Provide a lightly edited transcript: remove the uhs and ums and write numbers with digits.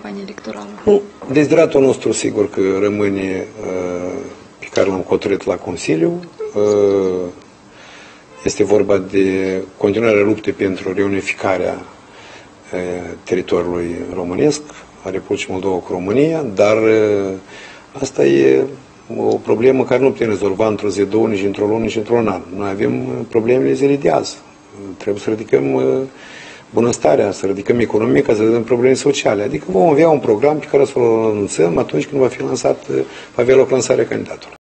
campanie electorală? Nu, dezideratul nostru sigur că rămâne pe care l-am hotărât la Consiliu. Este vorba de continuarea luptei pentru reunificarea teritoriului românesc, a Republicii Moldova cu România, dar asta e o problemă care nu putem rezolva într-o zi, două, nici într-o lună, nici într-un an. Noi avem problemele zilei de azi. Trebuie să ridicăm bunăstarea, să ridicăm economia, să ridicăm probleme sociale. Adică vom avea un program pe care să-l anunțăm atunci când va avea loc lansarea candidatului.